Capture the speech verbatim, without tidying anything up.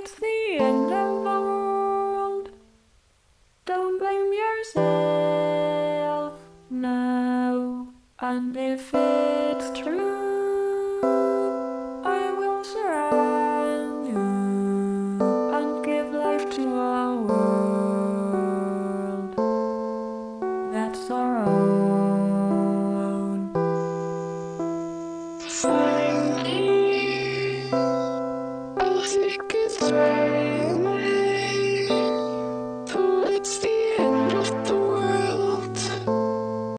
it's the end of the world. Don't blame yourself now, and